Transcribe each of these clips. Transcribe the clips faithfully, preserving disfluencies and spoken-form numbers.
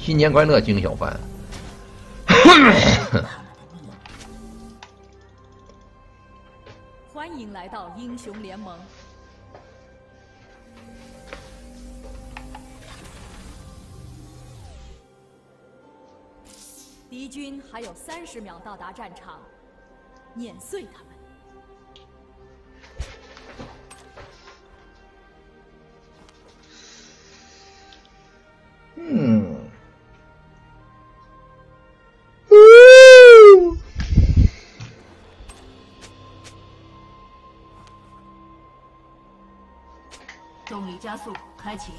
新年快乐，金小凡。 欢迎来到英雄联盟。敌军还有三十秒到达战场，碾碎他们。 嗯， 动力加速开启，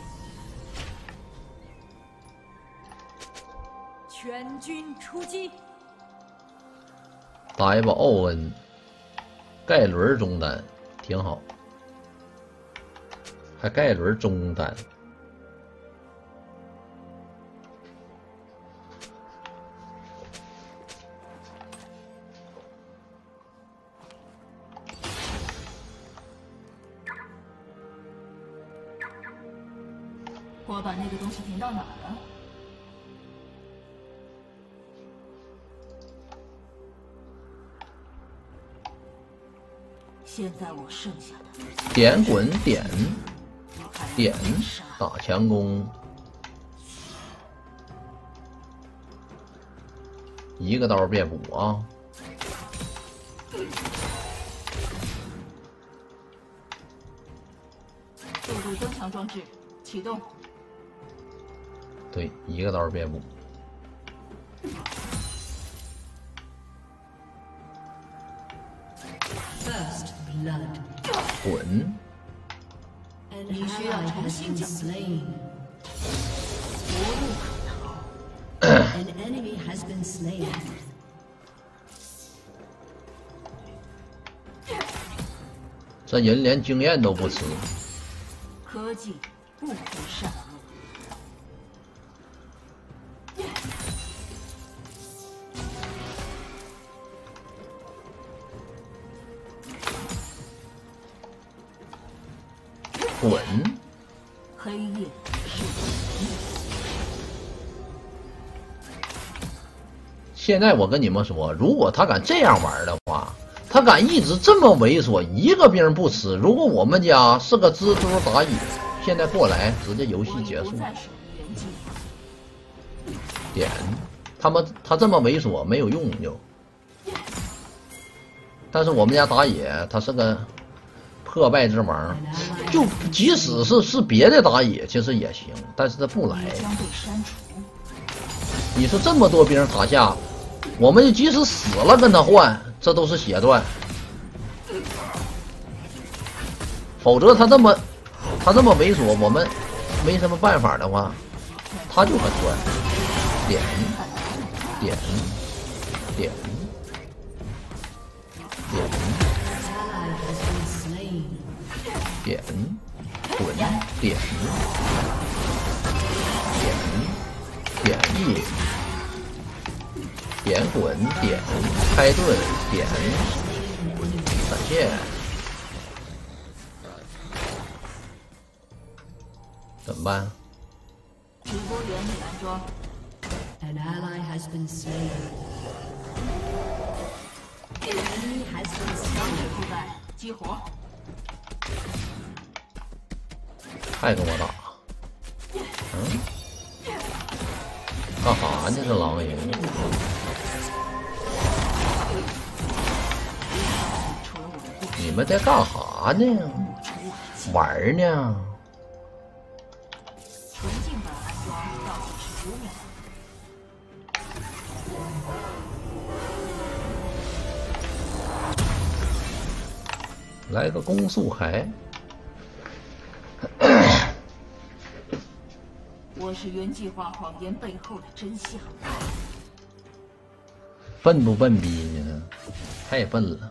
全军出击！ 打一把奥恩，盖伦中单挺好，还盖伦中单。 我把那个东西停到哪儿了？现在我剩下的点滚点点打强攻，一个刀别补啊！ 速度增强装置启动。 对，一个刀别补。滚！ 你需要重新讲。无路可逃。 这人连经验都不吃。 科技不分善恶。 滚！ 黑夜是现在我跟你们说，如果他敢这样玩的话，他敢一直这么猥琐，一个兵不吃。如果我们家是个蜘蛛打野，现在过来直接游戏结束。点，他们他这么猥琐没有用就。但是我们家打野他是个。 破败之王，就即使是是别的打野，其实也行，但是他不来。你说这么多兵塔下，我们就即使死了跟他换，这都是血赚。否则他这么他这么猥琐，我们没什么办法的话，他就很赚。点点点点。 点滚点点点一点滚点开盾点闪现，怎么办？ 直播原理安装。An ally has been slain. An enemy has been slain. 覆盖激活。 还跟我打？嗯？干啥呢？这狼人？你们在干啥呢？玩呢？ 纯净版安装倒计时十秒。 来个攻速海。 我是原计划谎言背后的真相。 笨不笨逼呢？太笨了。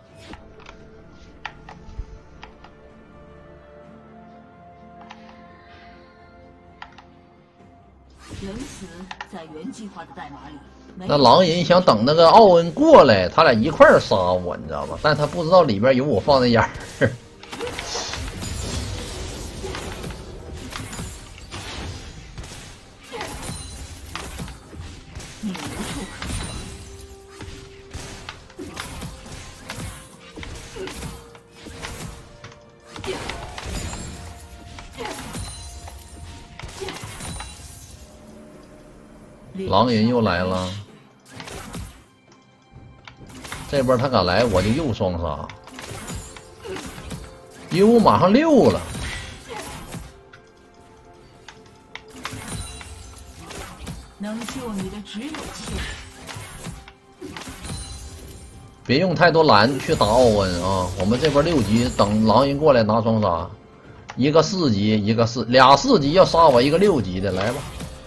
原词在原计划的代码里。 那狼人想等那个奥恩过来，他俩一块儿杀我，你知道吧？但他不知道里边有我放的眼儿。 狼人又来了，这边他敢来，我就又双杀。鹦鹉马上六了， 能救你的只有气。 别用太多蓝去打奥恩啊！我们这边六级等狼人过来拿双杀，一个四级，一个四俩四级要杀我一个六级的，来吧。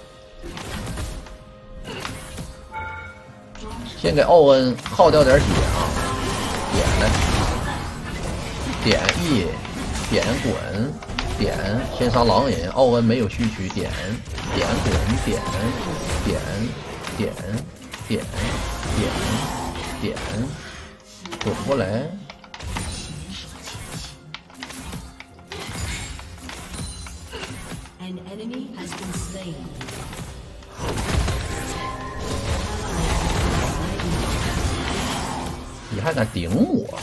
先给奥恩耗掉点血啊！点来，点 E， 点滚，点先杀狼人，奥恩没有虚区，点点滚，点点点点点点，滚过来。 An enemy has been slain. 你还敢顶我？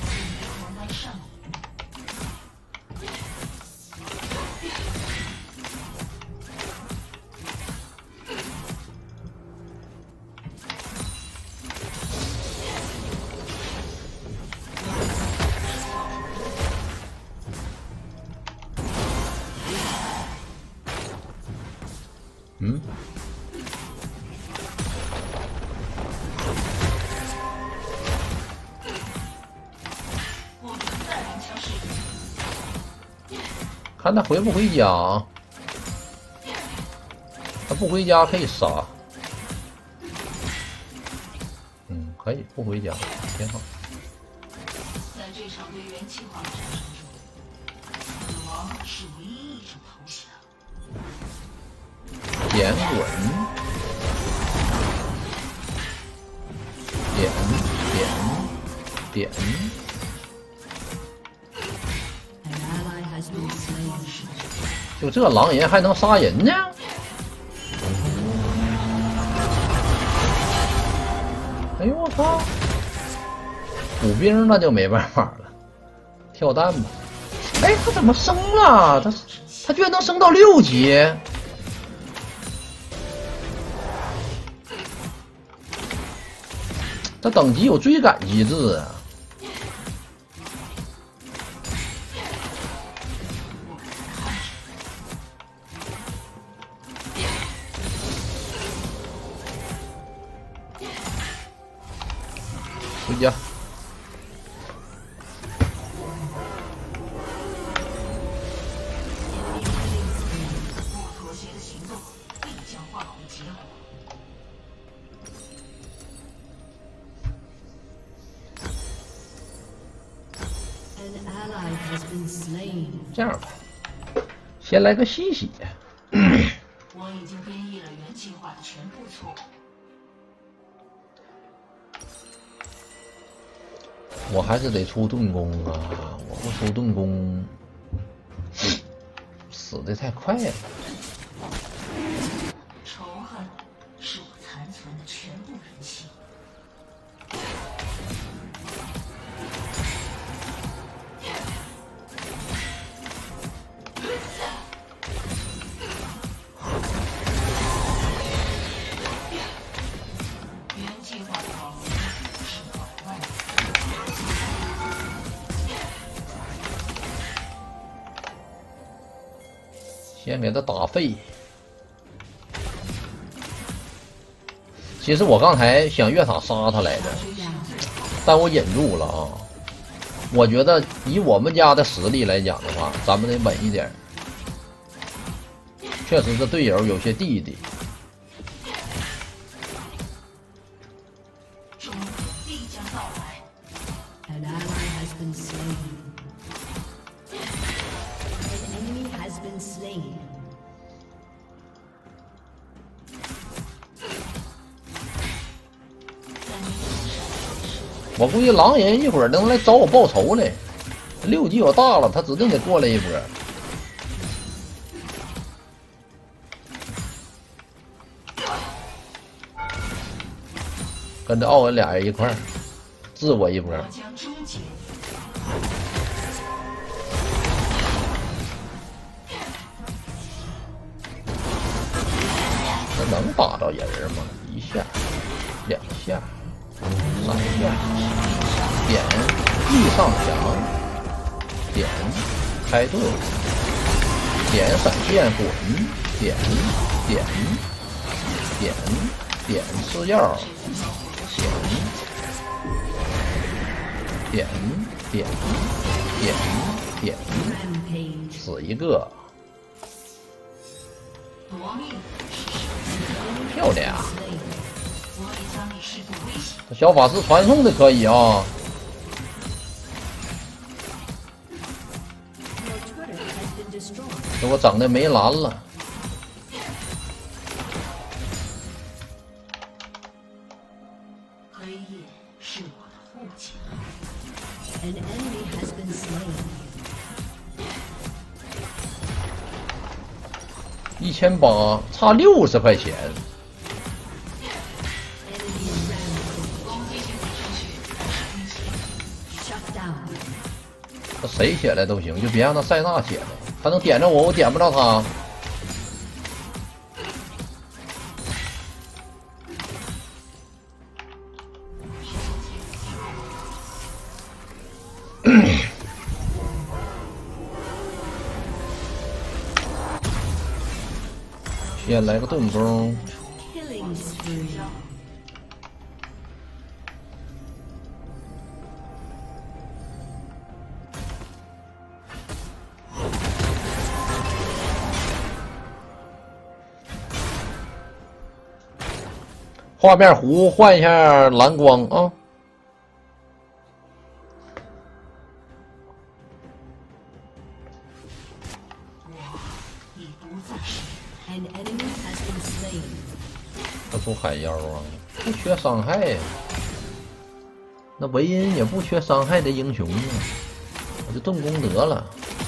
嗯？看他回不回家啊？他不回家可以杀。嗯，可以不回家，挺好。 在这场对元气化的战争中，死亡是唯一一种投降。 点滚，点点点。就这狼人还能杀人呢？哎呦我操！补兵那就没办法了，跳弹吧。哎，他怎么升了？他他居然能升到六级！这等级有追赶机制啊！回家。 不妥协的行动必将化为结果。An ally has been slain. 这样吧，先来个吸血。 我已经编译了元气化的全部错误。 我还是得出盾弓啊！我不出盾弓，死的太快了。 仇恨是我残存的全部人气。元气化的保护是百万。 先给他打废。其实我刚才想越塔杀他来着，但我忍住了啊。我觉得以我们家的实力来讲的话，咱们得稳一点。确实是队友有些弟弟。 终点必将到来。An ally has been slain. An enemy has been slain. 我估计狼人一会儿能来找我报仇来，六级我大了，他指定得过来一波。跟着奥文俩人一块儿治我一波。 我将终结你。 这能打着人吗？一下、两下、三下，点 E 上墙，点开盾，点闪现滚，点点点点吃药，点点点点点，死一个。 漂亮！这小法师传送的可以啊。给我整的没蓝了。 黑夜是我的父亲。 一千八，差六十块钱。这谁写来都行，就别让他塞纳写的。他能点着我，我点不着他。先来个盾弓。画面弧换一下蓝光啊！他出海妖啊，不缺伤害呀、啊。那维恩也不缺伤害的英雄啊，我就盾功得了，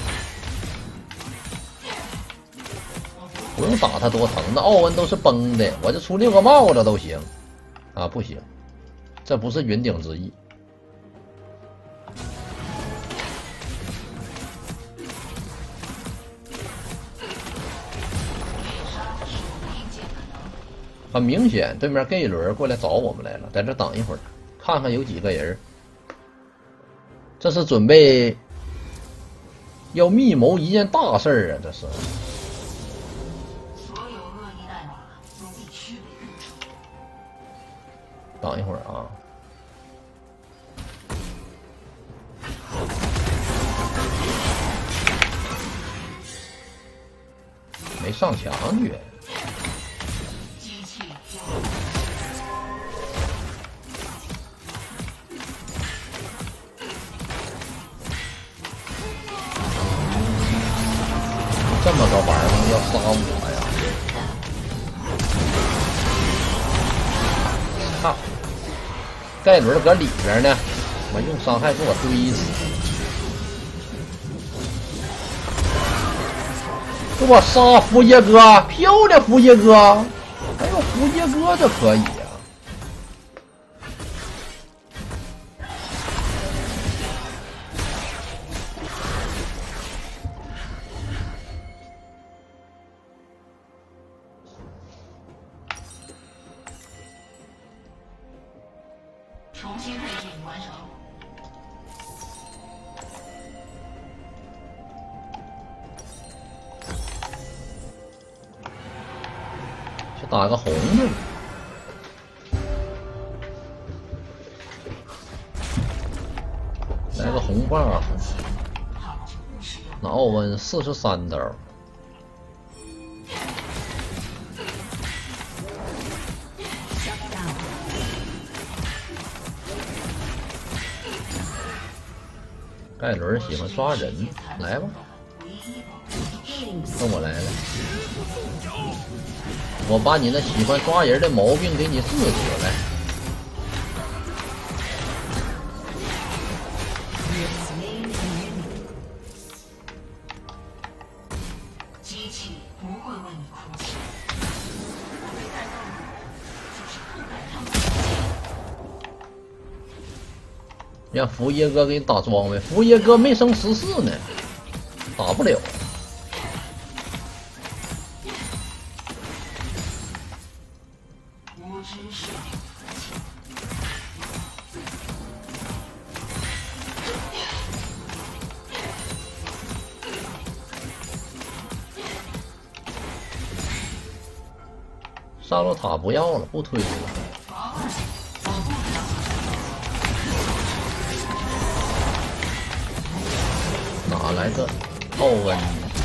不用打他多疼。那奥恩都是崩的，我就出六个帽子都行啊，不行，这不是云顶之意。很明显，对面 gay 轮过来找我们来了，在这等一会儿，看看有几个人。这是准备要密谋一件大事儿啊！这是。 所有恶意代码都必须被认出。 等一会儿啊。没上墙去。这么个玩意儿要杀我呀！操！盖伦搁里边呢，我用伤害给我堆死，给我杀福耶哥！漂亮，福耶哥！还有福耶哥这可以呀、啊！ 重新配置完成。 去打个红的，来个红棒。那奥温四十三刀。盖伦喜欢抓人，来吧，跟我来了，我把你那喜欢抓人的毛病给你治治来。 机器不会为你哭泣，对待动物就是不该他们。 让福耶哥给你打装备，福耶哥没升十四呢，打不了。 是服气。 杀戮塔不要了，不推了。哪来的奥恩？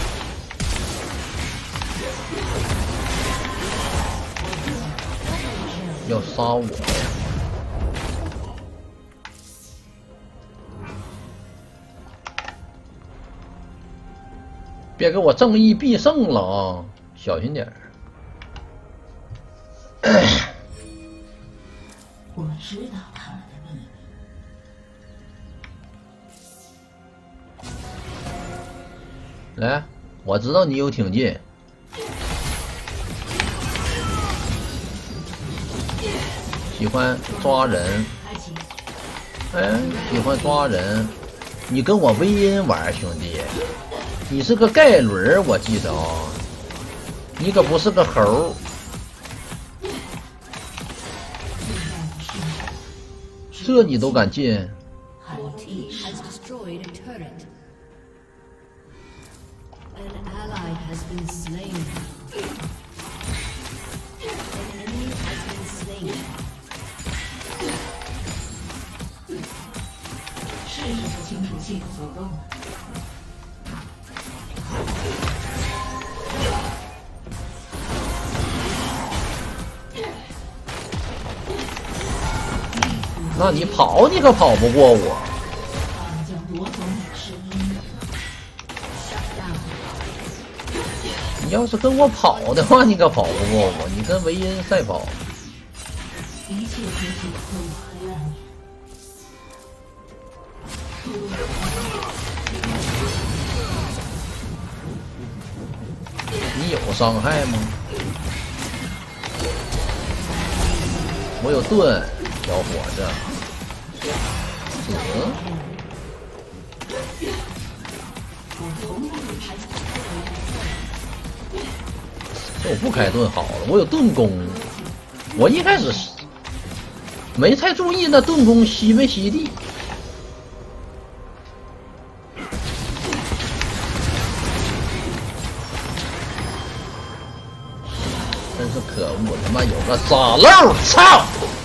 要杀我呀！别给我正义必胜了啊！小心点儿。 我知道他们的秘密。 来，我知道你有挺进。喜欢抓人，哎，喜欢抓人。你跟我微音玩，兄弟，你是个盖伦，我记得啊，你可不是个猴。这你都敢进？ Your team has destroyed a turret. An ally has been slain. An enemy has been slain. 是时候清除系统漏洞了。 那你跑，你可跑不过我。 他们将夺走你的声音。 你要是跟我跑的话，你可跑不过我。你跟维因赛跑。 一切结束会有黑暗面。 你有伤害吗？我有盾，小伙子。死。这我不开盾好了，我有盾弓。我一开始没太注意那盾弓吸没吸地。真是可恶！他妈有个傻漏，操！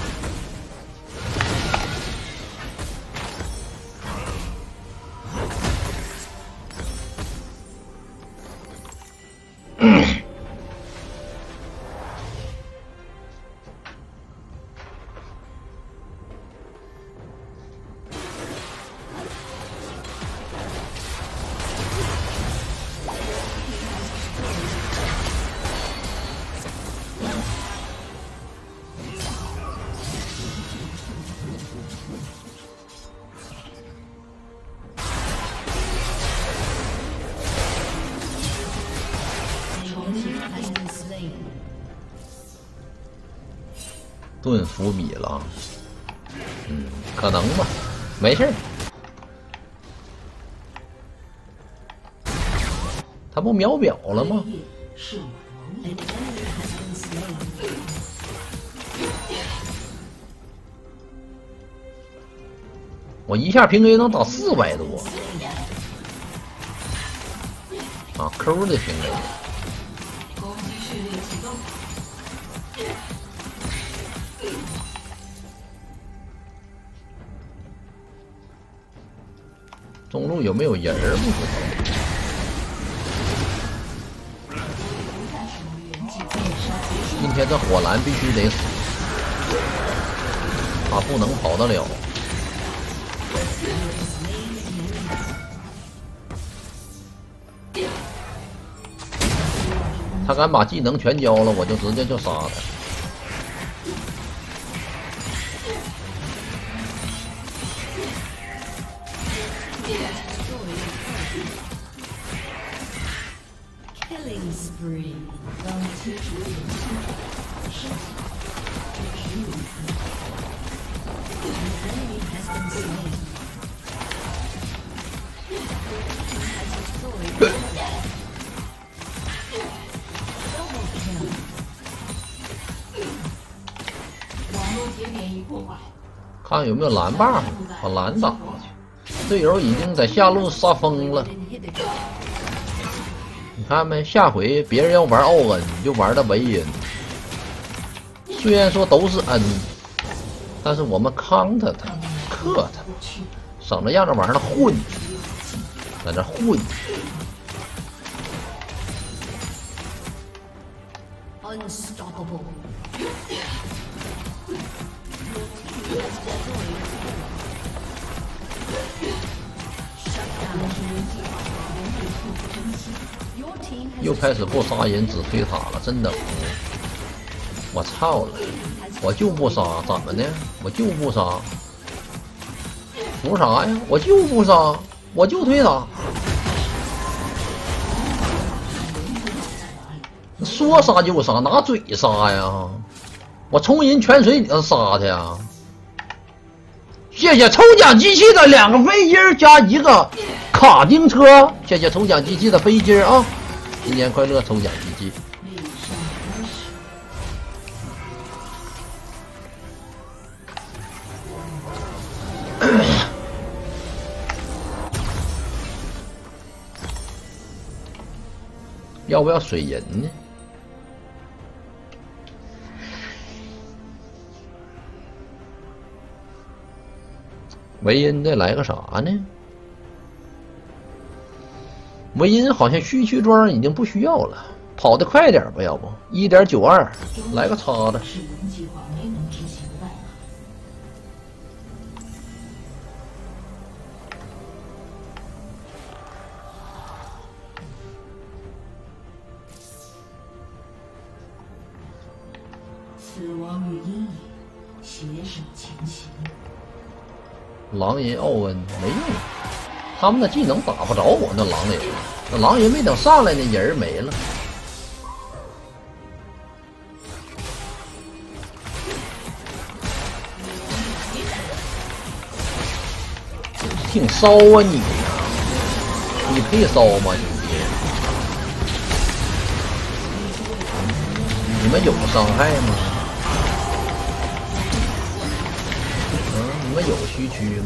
盾伏米了，嗯，可能吧，没事儿。他不秒表了吗？ 是我的盟友。 我一下平 A 能打四百多，啊 ，Q 的平 A。 攻击序列启动。 中路有没有人儿不知道。今天这火蓝必须得死，他不能跑得了。他敢把技能全交了，我就直接就杀他。 Killing spree. 当切除人性，剩下的只有你。 An enemy has been slain. Has destroyed a turret. Double kill. 破坏。 看看有没有蓝 buff， 把蓝打过去。队友已经在下路杀疯了，你看没？下回别人要玩奥恩，你就玩的维恩。虽然说都是恩，但是我们康他他克他，省得让这玩意儿混，在这混。 Unstoppable。又开始不杀人只推塔了，真的服！我操了，我就不杀，怎么的？我就不杀，服啥呀？我就不杀，我就推塔。说杀就杀，拿嘴杀呀！我冲人泉水里头杀去呀！谢谢抽奖机器的两个飞机加一个卡丁车，谢谢抽奖机器的飞机啊！新年快乐，抽奖机器。要不要水银呢？维恩再来个啥呢？维恩好像虚躯装已经不需要了，跑得快点吧，要不 一点九二 来个叉子。 是本计划没能执行的代码。死亡与阴影携手前行。 狼人奥恩没用，他们的技能打不着我那狼人，那狼人没等上来，那人没了。挺骚啊你呀、啊，你配骚吗兄弟？你们有伤害吗？你们有虚区吗？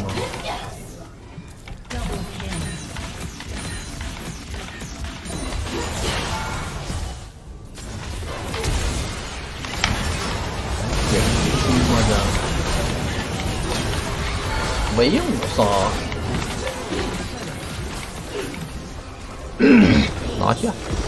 有虚区吗？这唯五杀，拿下。